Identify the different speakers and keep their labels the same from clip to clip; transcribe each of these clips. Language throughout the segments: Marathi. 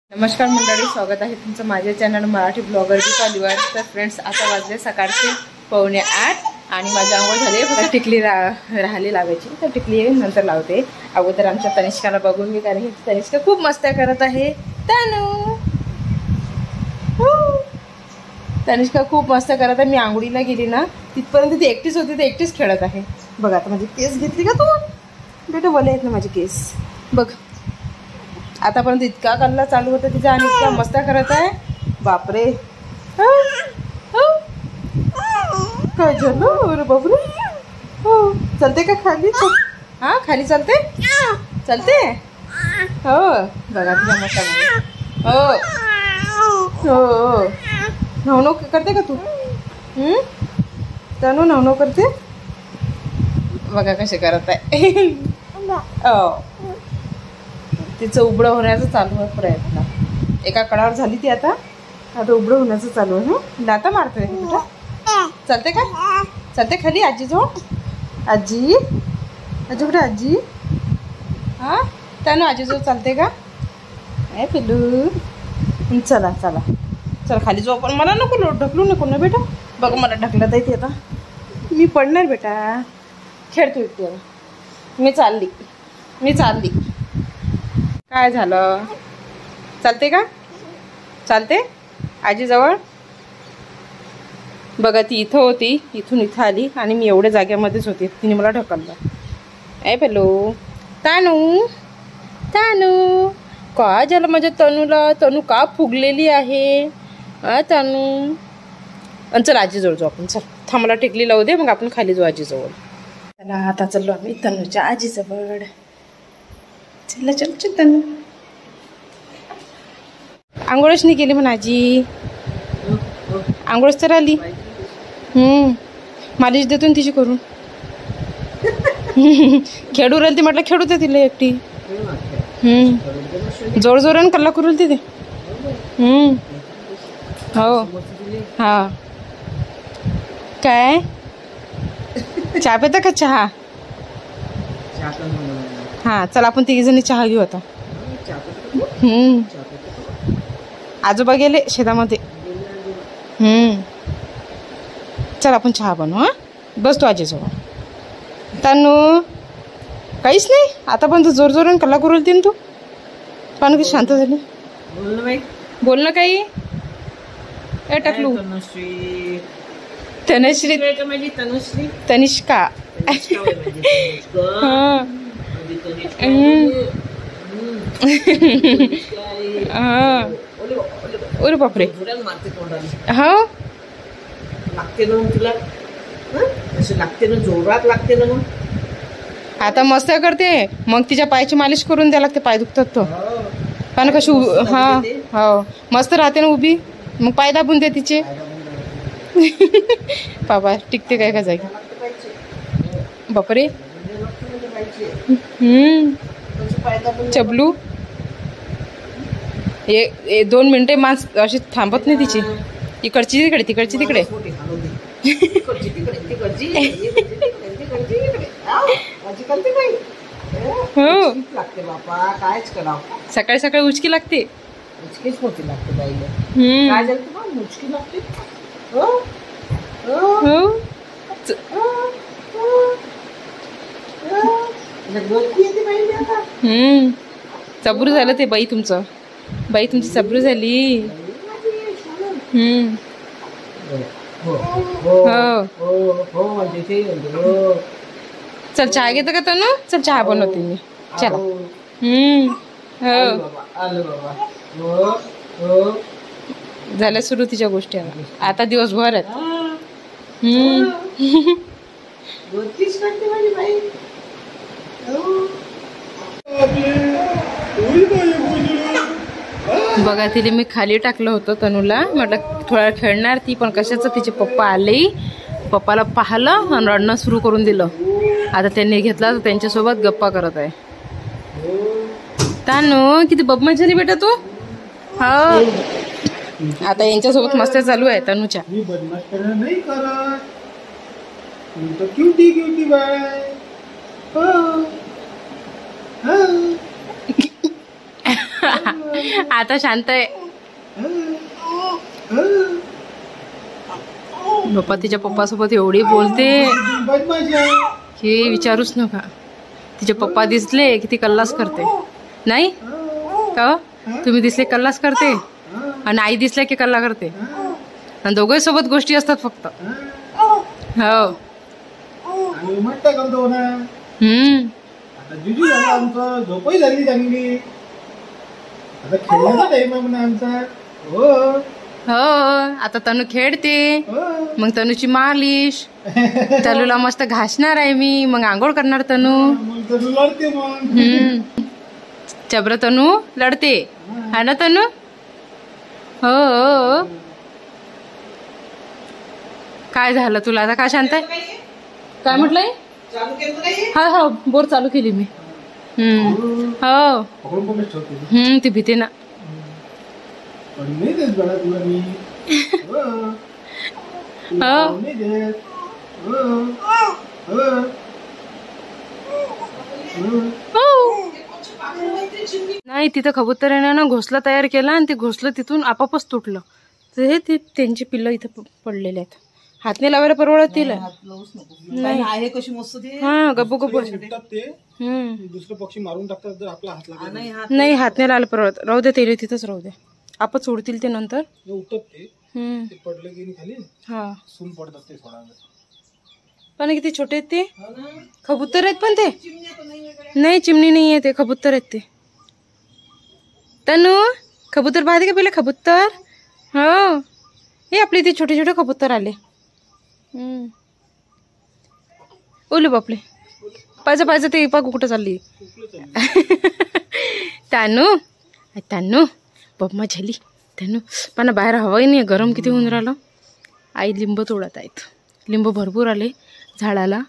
Speaker 1: नमस्कार मंडळी, स्वागत आहे तुमचं माझ्या चॅनल मराठी ब्लॉगर दीपा दिवार. तर फ्रेंड्स, आता वाजले सकाळचे 7:45 आणि माझी आंघोळ झाली. फक्त टिकली राहिली लावायची, तर टिकली नंतर लावते. अगोदर आमच्या तनिष्काला बघून मी, कारण तनिष्का खूप मस्त्या करत आहे. तनिष्का खूप मस्त्या करत आहे. मी आंघोळीला गेली ना तिथपर्यंत ती एकटीच होती, ती एकटीच खेळत आहे. बघ, आता माझी केस घेतली का तू बेटा? बोले आहेत ना माझे केस, बघ. आतापर्यंत इतका कल्ला चालू होता तिचा आणि इतका मस्त्या करत आहे. बापरे, काय झालं? अरे बापरे, हो. चलते का खाली? हा, खाली चलते चलते. हो, बघा तुझ्या मस्त्या. हो हो, नवनव करते का तू? तनू नवनव करते, बघा कसे करत आहे. हो, तिचं उबळं होण्याचं चालू आहे प्रयत्न. एका कडावर झाली ती, आता उबळं होण्याचं चालू आहे. लाता मारतोय बेटा. चालते का? चालते खाली आजीजवळ? आजी कुठे? आजी हां, त्यानं आजीजवळ चालते का? ए पिल्लू, चला चला चल खाली जाऊ आपण. मला नको ढकलू नको ना बेटा. बघ, मला ढकलत आहे ती. आता मी पडणार बेटा. खेळतो एकटी. मी चालली. काय झालं? चालते का? चालते आजीजवळ? बघा, ती इथं होती, इथून इथं आली आणि मी एवढ्या जाग्यामध्येच होती. तिने मला ढकललं. ए पेलो, तानू काय झालं माझ्या तनूला? तनू का फुगलेली आहे? तानू, आणि चल आजीजवळ जाऊ आपण. चल, थांबला टिकली लावू दे, मग आपण खाली जाऊ आजीजवळ. चला, आता चाललो आम्ही तनूच्या आजीजवळ. चल तनू. आंघोळच नाही केली म्हणा आजी. आंघोळच तर आली. मालिश देतो तिची करून. खेळू राहिली ती, म्हटलं खेळू दे तिला एकटी. जोर जोरानं कल्ला करू राहिली ते. हो, हा. काय चहा पिता का? चहा? हा, चल आपण तिघीजणी चहा घेऊ आता. आजोबा गेले शेतामध्ये. चल आपण चहा बनवू. हा, बस तू आजीजवळ. तनू काहीच नाही, आता पण तू जोर जोरानं कल्ला करू राहिली तू. पण किती शांत झाली. बोल ना काही. ए टकलू. तनुश्री तनिष्का. हा, अरे बापरे. हो,
Speaker 2: लागते ना मग तुला. असं लागते ना, जोरात लागते ना. मग
Speaker 1: आता मस्त करते. मग तिच्या पायाची मालिश करून द्यायला लागते, पाय दुखतात तो. पण कशी हा, हो, मस्त राहते ना उभी. मग पाय दाबून दे तिचे. बाबा, टिकते काय का जागी. बापरे. चबलू, 2 मिनिटे माणस अशी थांबत नाही तिची. इकडची तिकडे, तिकडची तिकडे. हो, सकाळी सकाळी उचकी लागते. चबरू झालं ते बाई तुमचं. बाई तुमची चबरू झाली. चल चहा घेतं का तनू? चल चहा बनवते मी. चला. हो, झाल्या सुरू तिच्या गोष्टी. आता दिवसभर आहेत. बघा, तिला मी खाली टाकलं होतं तनूला. म्हटलं थोडा खेळणार ती, पण कशाचं तिचे पप्पा आले. पप्पाला पाहिलं आणि रडणं सुरू करून दिलं. आता त्यांनी घेतला, तर त्यांच्यासोबत गप्पा करत आहे. तानू, किती बदमाश झाली बेटा तू. हो, आता यांच्यासोबत मस्त्या चालू आहे तनूच्या. आता शांत आहे. बाप्पा तिच्या पप्पासोबत एवढी बोलते की विचारूच नका. तिचे पप्पा दिसले की ती कल्लास करते. नाही का तुम्ही दिसले कल्लास करते आणि आई दिसल्या की कल्ला करते. आणि दोघे सोबत गोष्टी असतात फक्त. हो
Speaker 3: झोपही झाली चांगली. आता खेळण्याचा टाइम आहे म्हणा आमचा.
Speaker 1: हो आता तनू खेळते. मग तनूची मालिश. तनूला मस्त घासणार आहे मी. मग आंघोळ करणार तनू.
Speaker 3: लढते मग.
Speaker 1: चब्र तनू लढते है ना तनू. हो काय झालं तुला आता? काय शांत आहे? काय म्हटलंय? हा हा बोर चालू केली मी. हो ती भीते ना. नाही तिथं कबुतराने घोसला तयार केला आणि ते घोसलं तिथून आपापच तुटलं. तर ते त्यांची पिल्लं इथं पडलेले आहेत. हात नाही लावायला परवडतील.
Speaker 2: आहे कशी मस्त ते.
Speaker 1: हा गप्पू गप्पू.
Speaker 3: दुसरे पक्षी मारून टाकतात जर आपला हात लागला.
Speaker 1: नाही हात नाही लावायला परवडत. राहू दे ते तिथंच राहू दे. आपण सोडतील ते नंतर.
Speaker 3: उठतात ते पडले की खाली. हा सून पडतात ते थोडा.
Speaker 1: पण किती छोटे आहेत ते. कबूतर आहेत पण ते. नाही चिमणी नाही आहे ते कबूतर आहेत ते. तनू कबूतर पाहते का पहिले? कबूतर. हो हे आपले ते छोटे छोटे कबूतर आले. ओले बापले पाहिजे पाहिजे ते पाकू कुठं चालली. तानू तानू बम्मा झाली. तानू पण बाहेर हवाही नाही. गरम किती होऊन राहिलं. आई लिंब तोडत आहेत. लिंब भरपूर आले झाडाला.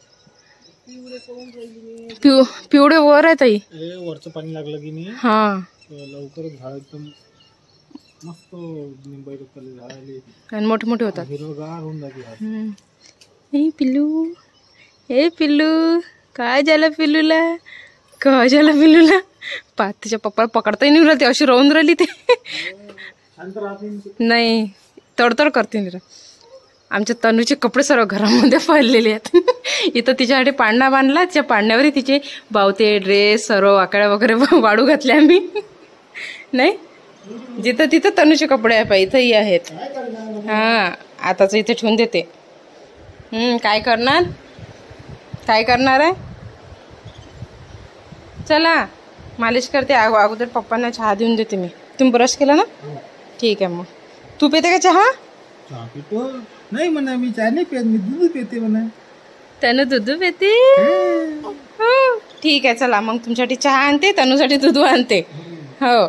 Speaker 1: पिवळे वर आहेत आई.
Speaker 3: वरचं पाणी लागलं की नाही. हा लवकरच झाड एकदम मस्त लिंब झाडाले
Speaker 1: आणि मोठे मोठे होतात.
Speaker 3: हिरवगार होऊन जाते.
Speaker 1: हे पिल्लू हे पिल्लू काय झालं पिल्लूला? काय झालं पिल्लूला? तिच्या पप्पाला पकडताही नाही राहिली. अशी राहून राहिली ते. नाही तडतड करते निरा. आमच्या तनूचे कपडे सर्व घरामध्ये पडलेले आहेत. इथं तिच्यासाठी पाळणा बांधला. तिच्या पाळण्यावरही तिचे बावते ड्रेस सर्व वाकड्या वगैरे वाळू घातल्या आम्ही. नाही जिथं तिथं तनूचे कपडे आहे पाहिजे इथंही आहेत. हा आताच इथे ठेवून देते. काय करणार? काय करणार आहे? चला मालिश करते. अगोदर पप्पांना चहा देऊन देते मी. तुम्ही ब्रश केला ना? ठीक आहे. मग तू पिते का चहा?
Speaker 3: नाही म्हणा मी चहा नाही पित. मी दूध पिते म्हणा.
Speaker 1: तनू दूध पिते. ठीक आहे चला मग तुमच्यासाठी चहा आणते. तनूसाठी दूध आणते. हो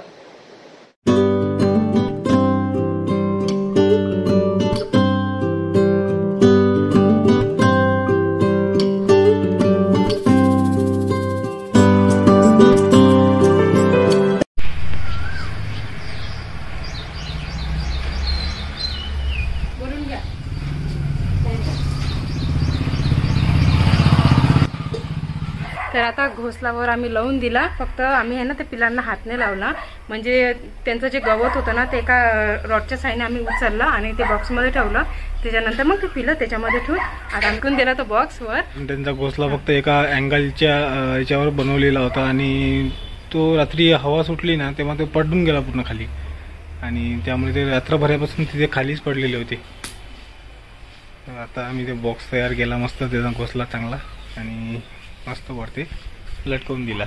Speaker 1: तर आता घोसलावर आम्ही लावून दिला. फक्त आम्ही आहे ना ते पिलांना हात नाही लावला. म्हणजे त्यांचं जे गवत होतं ना ते एका रॉडच्या साईने आम्ही उचललं आणि ते बॉक्समध्ये ठेवलं. त्याच्यानंतर मग ते पिलं त्याच्यामध्ये ठेवून आता आणखून दिला तो बॉक्सवर.
Speaker 3: त्यांचा घोसला फक्त एका अँगलच्या याच्यावर बनवलेला होता आणि तो रात्री हवा सुटली ना तेव्हा ते पडून गेला पूर्ण खाली. आणि त्यामुळे ते रात्रभरापासून तिथे खालीच पडलेले होते. तर आता आम्ही ते बॉक्स तयार केला मस्त. त्याचा घोसला चांगला आणि मस्त वरती लटकवून दिला.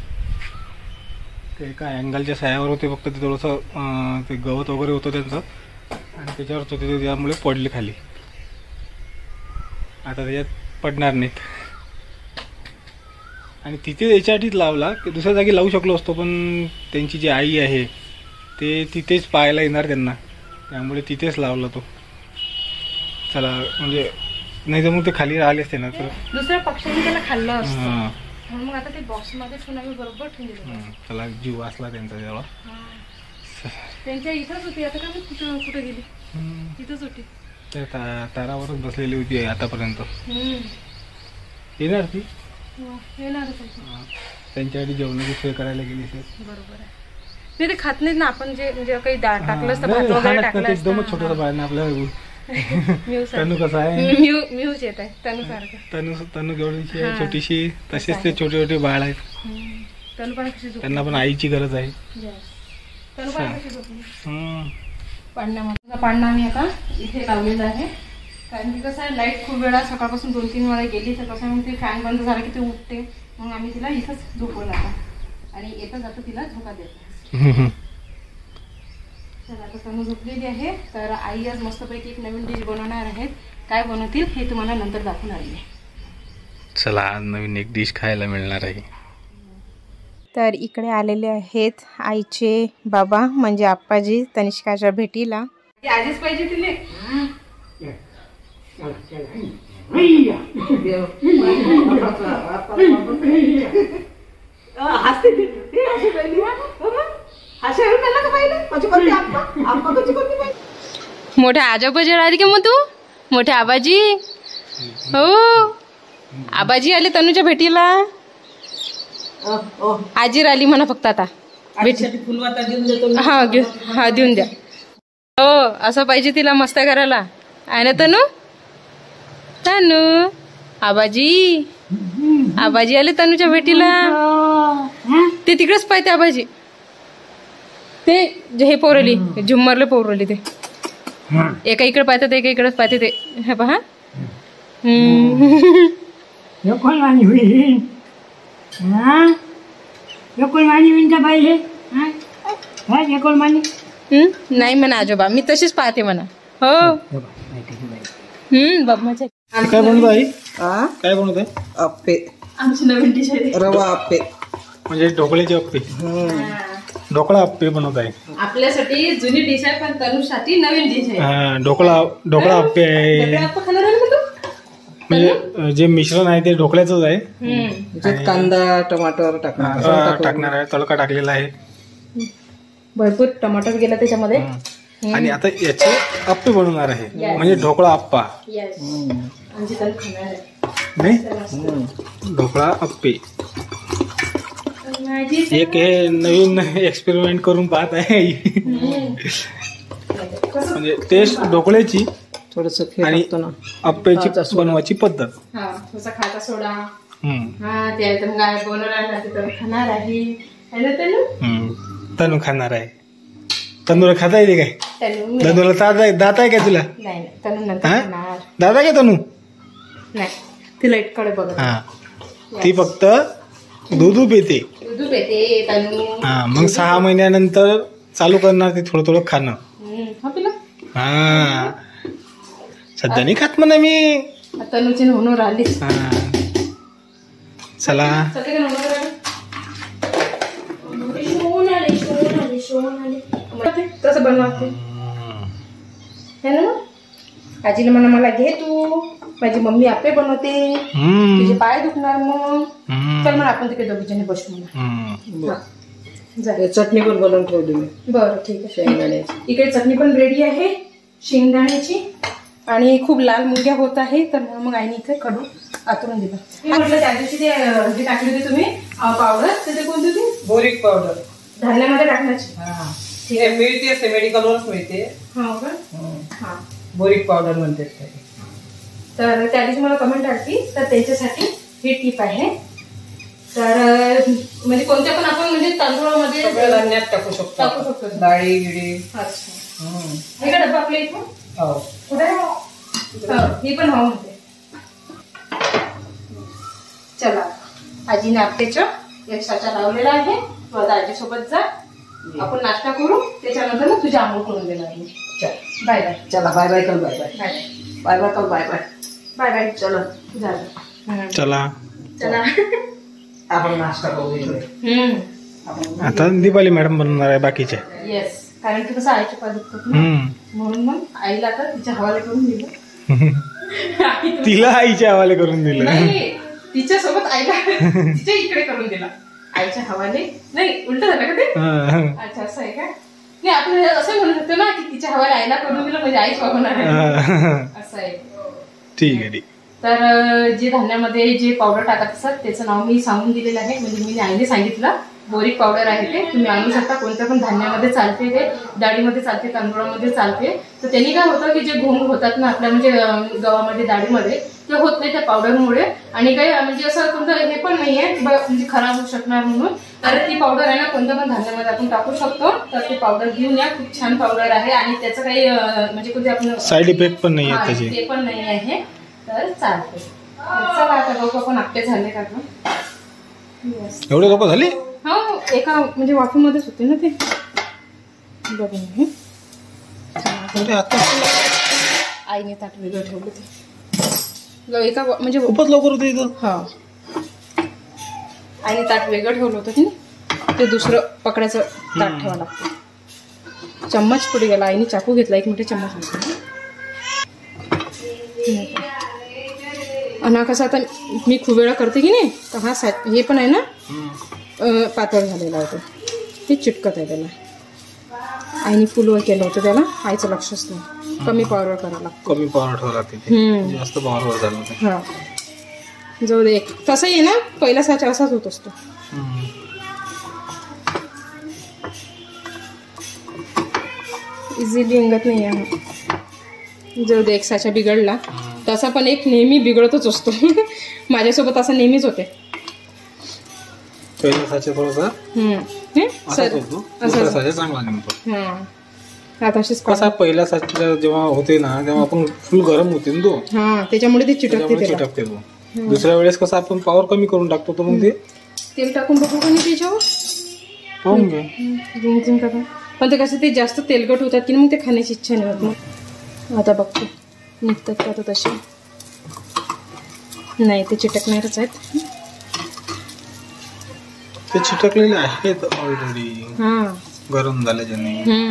Speaker 3: ते एका अँगलच्या सायावर होते फक्त. ते थोडंसं ते गवत वगैरे होतं त्यांचं आणि त्याच्यावरच होते ते त्यामुळे पडले खाली. आता त्याच्यात पडणार नाहीत. आणि तिथे याच्यासाठीच लावला की दुसऱ्या जागी लावू शकलो असतो पण त्यांची जी आई आहे ते तिथेच पाहायला येणार त्यांना. त्यामुळे तिथेच लावला तो. चला म्हणजे नाही तर मग ते खाली राहिले असते ना तर
Speaker 1: दुसऱ्या पक्ष्यांनी त्याला खाल्लं असतं. म्हणून मग आता ते बॉक्समध्ये ठेवून आम्ही बरोबर ठेवून दिलं.
Speaker 3: चला जीव वाचला त्यांचा तेव्हा.
Speaker 1: त्यांच्या इथंच होती. आता का कुठे गेली? तिथंच होती.
Speaker 3: तारावरच बसलेली होती आतापर्यंत. येणार ती.
Speaker 1: येणार
Speaker 3: त्यांच्यासाठी जेवणाची सोय करायला गेली असेल.
Speaker 1: बरोबर आहे. नाही ते खात नाहीत ना आपण जे म्हणजे काही डाळ टाकलं तर भात
Speaker 3: नाही,
Speaker 1: वगैरे
Speaker 3: लहान
Speaker 1: टाकलं
Speaker 3: असतं ते एकदमच
Speaker 1: असतं.
Speaker 3: छोटस बाळ ना आपल्या
Speaker 1: म्यू
Speaker 3: तनू कसा आहे
Speaker 1: म्यूच येत आहे तनू सारखं.
Speaker 3: तनू केवढीशी आहे
Speaker 1: हा.
Speaker 3: छोटीशी, तसेच ते छोटे छोटे बाळ आहेत.
Speaker 1: तनू पण कशी झोपली.
Speaker 3: त्यांना पण आईची गरज आहे.
Speaker 1: तनू पण कशी झोपली.
Speaker 3: हम्म.
Speaker 1: पाळणा आम्ही आता इथे लावलेला आहे, कारण की कसं आहे लाईट खूप वेळा सकाळपासून 2-3 वेळा गेली तर कसं मग ते फॅन बंद झाला की ते उठते, मग आम्ही तिला इथंच झोपवलं आता आणि येता जाता तिला झोका देतो. तर आता तनू झोपलेली आहे. तर आई आज मस्तपैकी एक नवीन डिश बनवणार आहेत. काय बनवतील हे तुम्हाला नंतर दाखवणार आहे.
Speaker 3: चला आज नवीन एक डिश खायला मिळणार आहे.
Speaker 1: तर इकडे आलेले आहेत आईचे बाबा म्हणजे आप्पाजी तनिष्काच्या भेटीला. आधीच पाहिजे तिने मोठ्या आजोबाजी आली का मग तू मोठ्या आबाजी. हो आबाजी आले तनूच्या भेटीला. आजी राहिली म्हणा फक्त आता
Speaker 2: फुलवाता देऊन देतो.
Speaker 1: हा देऊन द्या. हो असं पाहिजे तिला मस्त करायला आहे ना तनू. तनू आबाजी आबाजी आले तनूच्या भेटीला. ते तिकडेच पाहिजे आबाजी. ते जे हे पोरली झुम्मरले पोरली ते एका इकडे पाहतात एका इकडेच पाहते ते. हे पहा नाही म्हणा आजोबा मी तशीच पाहते म्हणा. हो बाबा
Speaker 3: काय बनवत आहे काय बनवत आहे.
Speaker 2: अप्पे,
Speaker 1: आमची नवीन डिश आहे.
Speaker 2: रवा अप्पे
Speaker 3: म्हणजे ढोकळ्याचे अप्पे. ढोकळा अप्पे बनवत आहे.
Speaker 1: आपल्यासाठी जुनी डिश आहे पण तनुसाठी नवीन डिश आहे.
Speaker 3: हा ढोकळा अप्पे आहे. म्हणजे जे मिश्रण आहे ते ढोकळ्याचंच आहे.
Speaker 2: त्याच्यात कांदा टमाटर
Speaker 3: टाकणार आहे. तडका टाकलेला आहे.
Speaker 1: भरपूर टमाटर गेला त्याच्यामध्ये.
Speaker 3: आणि आता याचे अप्पे बनवणार आहे म्हणजे ढोकळा अप्पा. नाही ढोकळा अप्पे एक हे नवीन एक्सपेरिमेंट करून पाहत आहे. म्हणजे टेस्ट ढोकळ्याची
Speaker 2: थोडस
Speaker 3: आणि अप्प्याची बनवायची पद्धत.
Speaker 1: खायचा सोडा ते बनवणार खाणार आहे.
Speaker 3: तनू खाणार आहे. तनूला खाता येते काय. तनूला दात आहे का तुला.
Speaker 1: नाही तनू नंतर
Speaker 3: दादा काय तनू
Speaker 1: नाही ती लाईटकडे बघत.
Speaker 3: हा ती फक्त दूध पिते.
Speaker 1: दूध पिते तनू.
Speaker 3: हा मग 6 महिन्यानंतर चालू करणार ते थोडं थोडं खाणं. हा सध्या नाही खात म्हणा मी.
Speaker 1: तनूची नोनू राहिली.
Speaker 3: चला
Speaker 1: कसं बनवते आजीला म्हणा मला घे तू. माझी मम्मी आपे बनवते. तुझे पाय दुखणार मग. चल म्हणा आपण तिकडे दोघीजणी बसू म्हणा.
Speaker 2: चटणी पण बनवून ठेवली मी.
Speaker 1: बरं ठीक आहे.
Speaker 2: शेंगदाण्याची
Speaker 1: इकडे चटणी पण रेडी आहे शेंगदाण्याची. आणि खूप लाल मुंग्या होत आहे तर मग आईने इथे कडू आतून दिलं. म्हटलं त्या दिवशी ते जे टाकली होती तुम्ही पावडर ते कोणती होती.
Speaker 2: बोरिक पावडर
Speaker 1: धान्यामध्ये टाकण्याची.
Speaker 2: ठीक आहे मिळते असते मेडिकलवरच मिळते.
Speaker 1: हो का.
Speaker 2: बोरिक पावडर म्हणते.
Speaker 1: तर त्या दिवशी मला कमेंट आली तर त्यांच्यासाठी ही टीप आहे. तर म्हणजे कोणत्या पण आपण म्हणजे तांदूळामध्ये
Speaker 2: धान्यात टाकू शकतो. डाळी गिडी.
Speaker 1: अच्छा हे का डब्बा आपल्या इथून कुठे ही पण हवं म्हणते. चला आजीने आपल्याच्या एक साचा लावलेला आहे. तू आता आजीसोबत जा आपण नाश्ता करू त्याच्यानंतर ना तुझी आंघोळ करून देणार मी. Bye bye.
Speaker 2: चला बाय बाय कर. बाय बाय बाय बाय कर. Bye bye
Speaker 1: bye bye.
Speaker 2: चला
Speaker 3: चला
Speaker 1: चला
Speaker 2: आपण नाश्ता करू.
Speaker 3: आता दीपाली मॅडम बनवणार आहे बाकीचे.
Speaker 1: येस कारण की कसं आईच्या पाय दुखतात ना म्हणून मग आईला आता तिच्या हवाले करून दिलं.
Speaker 3: तिला आईच्या हवाले करून दिलं.
Speaker 1: तिच्या सोबत आईला तिच्या इकडे करून दिला. आईच्या हवाले नाही उलट झालं का ते. अच्छा असं आहे का. नाही आपण असं म्हणू शकतो ना की तिच्या हवाले आईला करून दिलं म्हणजे आईच बघणार आहे असं आहे.
Speaker 3: ठीक आहे.
Speaker 1: तर जे धान्यामध्ये जे पावडर टाकत असतात त्याचं नाव मी सांगून दिलेलं आहे म्हणजे मी आईने सांगितलं बोरिक पावडर आहे ते तुम्ही आणू शकता. कोणत्या पण धान्यामध्ये चालते, ते डाळीमध्ये चालते, तांदूळामध्ये चालते. तर त्यांनी काय होतं की जे घोंग होतात ना आपल्या म्हणजे गव्हामध्ये डाळीमध्ये, ते होत नाही त्या पावडरमुळे. आणि काही म्हणजे असं कोणतं हे पण नाहीये म्हणजे खराब होऊ शकणार म्हणून. तर ती पावडर आहे ना कोणत्या पण धान्यामध्ये आपण टाकू शकतो. तर ती पावडर घेऊन या, खूप छान पावडर आहे आणि त्याचं काही म्हणजे कोणते आपण
Speaker 3: साईड इफेक्ट पण नाही आहे त्याचे,
Speaker 1: ते पण नाही आहे. तर चालते. चला आता लोक पण आपले झाले का
Speaker 3: एवढे लोक झाले.
Speaker 1: हो एका म्हणजे वाफेमध्येच होते ना ते. बघून आईने ताट वेगळं ठेवलं ते एका म्हणजे
Speaker 3: खूपच लवकर होते इथं.
Speaker 1: हा आईने ताट वेगळं ठेवलं होतं की ते दुसरं पकडायचं ताट ठेवावं लागतं. चम्मच पुढे गेला, आईने चाकू घेतला, 1 मिनिट चम्मच घेतला. आणि कसं आता मी खूप वेळा करते की नाही, तर हा हे पण आहे ना पातळ झालेला होता, ते चिटकत आहे त्याला. आईने फुलवर केलं होतं त्याला, आईचं लक्षच नाही. कमी पावरवर करावं लागतं,
Speaker 3: कमी पावर ठेवा लागते, जास्त पावरवर झालं होतं.
Speaker 1: हा जाऊ दे. तसंही आहे ना पहिला साचा असाच होत असतो. इझिली निघत नाही आहे. जाऊ दे, एक साचा बिघडला. तसा पण एक नेहमी बिघडतच असतो. माझ्यासोबत असं नेहमीच होते.
Speaker 3: पहिला साचा थोडासा चांगला निघतो. कसा पहिला साचा जेव्हा होते ना तेव्हा आपण फुल गरम होते ना तो,
Speaker 1: त्याच्यामुळे ते चिटकते
Speaker 3: तो. दुसऱ्या वेळेस कसं आपण पॉवर कमी करून टाकतो, तर मग ते
Speaker 1: तेल टाकून बघू का त्याच्यावर
Speaker 3: पाहून घे.
Speaker 1: पण ते कसं ते जास्त तेलकट होतात की मग ते खाण्याची इच्छा नाही होत. मग आता बघतो निघतात का तर तसे. नाही ते चिटकणारच आहेत.
Speaker 3: ते चिटकलेले आहेत ऑलरेडी, गरम झाल्याच्याने.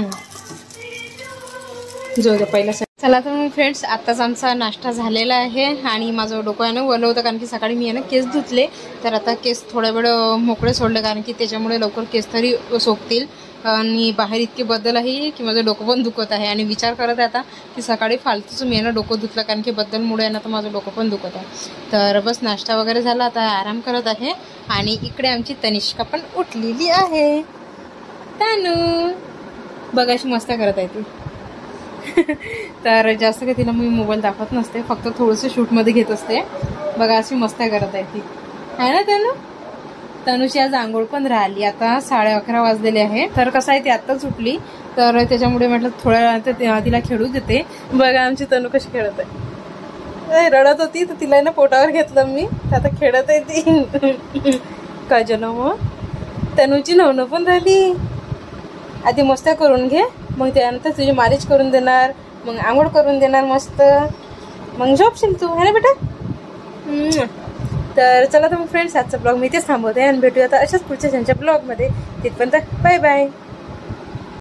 Speaker 1: जाऊ दे पहिला. चला तर मग फ्रेंड्स, आत्ताच आमचा नाश्ता झालेला आहे आणि माझं डोकं आहे ना वलं होतं, कारण की सकाळी मी आहे ना केस धुतले. तर आता केस थोड्या वेळ मोकळे सोडले, कारण की त्याच्यामुळे लवकर केस तरी सोकतील. आणि बाहेर इतके बद्दल आहे की माझं डोकं पण दुखत आहे. आणि विचार करत आहे आता की सकाळी फालतूच मी आहे ना डोकं धुतलं, कारण की बद्दलमुळे आहे ना तर माझं डोकं पण दुखत आहे. तर बस नाश्ता वगैरे झाला, आता आराम करत आहे. आणि इकडे आमची तनिष्का पण उठलेली आहे. तानू बघाशी मस्त करत आहे ती. तर जास्त काही तिला मी मोबाईल दाखवत नसते, फक्त थोडंसं शूटमध्ये घेत असते. बघा अशी मस्त करत आहे ती, आहे ना तनू. तनुची आज आंघोळ पण राहिली. आता 11:30 वाजलेले आहे. तर कसं आहे ती आत्ताच उठली, तर त्याच्यामुळे म्हटलं थोड्या वेळा तिला खेळू देते. बघा आमची तनू कशी खेळत आहे. रडत होती तर तिला ना पोटावर घेतलं मी, आता खेळत आहे ती. काय जण मग तनूची नवनं पण राहिली. आधी मस्त करून घे, मग त्यानंतर तुझी मालिश करून देणार, मग आंघोळ करून देणार मस्त, मग झोपशील तू, है ना बेटा. तर चला तर मग फ्रेंड्स, आजचा ब्लॉग मी इथेच थांबवते आणि भेटूया आता अशाच पुढच्या त्यांच्या ब्लॉगमध्ये. तिथपर्यंत बाय बाय.